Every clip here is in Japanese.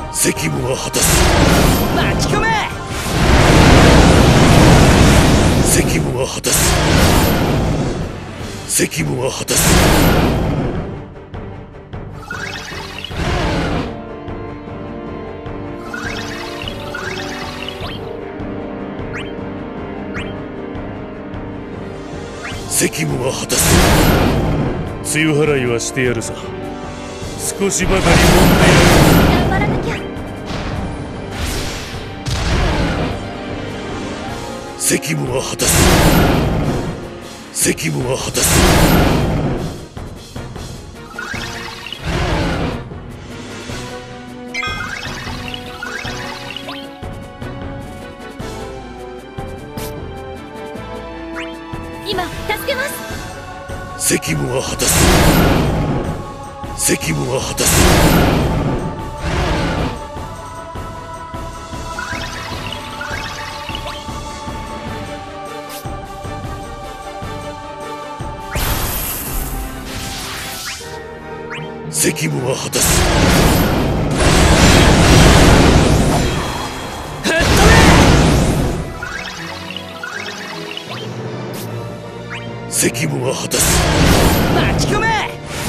責務は果たす。 巻き込め。 責務は果たす。責務は果たす。責務は果たす。梅雨払いはしてやるさ。少しばかり揉んでやる。 頑張らなきゃ。 責務は果たす。責務は果たす。 今助けます。 責務は果たす。責務は果たす。責務は果たす。 吹っ飛べ。 責務は果たす。 巻き込め。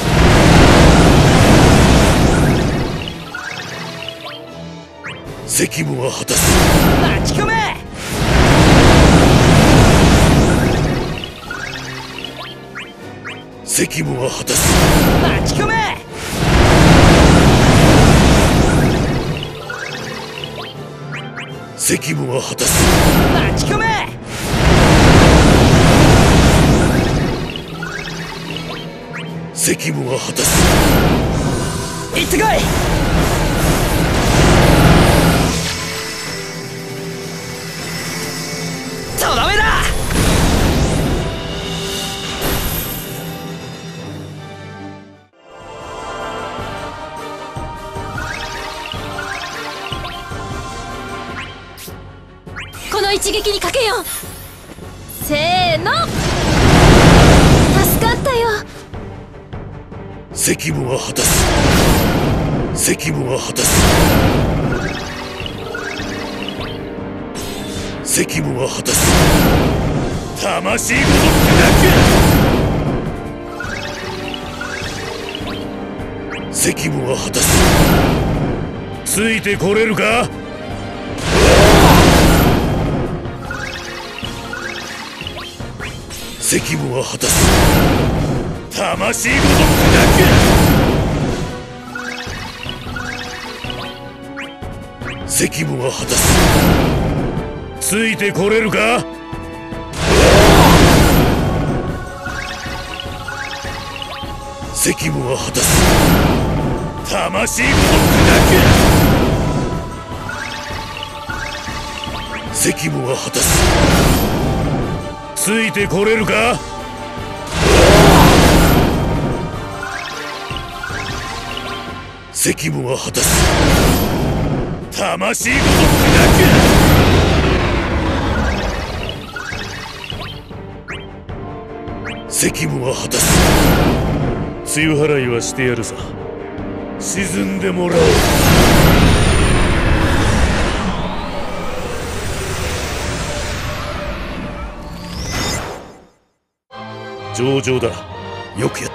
責務は果たす。 巻き込め。 責務は果たす。 巻き込め。 責務は果たす。 巻き込め。 責務は果たす。 行ってこい。とどめだ。 この一撃にかけよう。せーの。助かったよ。 責務は果たす。責務は果たす。責務は果たす。魂ごと砕く。責務は果たす。ついてこれるか。責務は果たす。魂ごと砕く。責務は果たす。ついてこれるか。責務は果たす。魂ごと砕く。責務は果たす。ついてこれるか。責務は果たす。魂ごと砕く。責務は果たす。梅雨払いはしてやるさ。沈んでもらおう。上々だ。よくやった。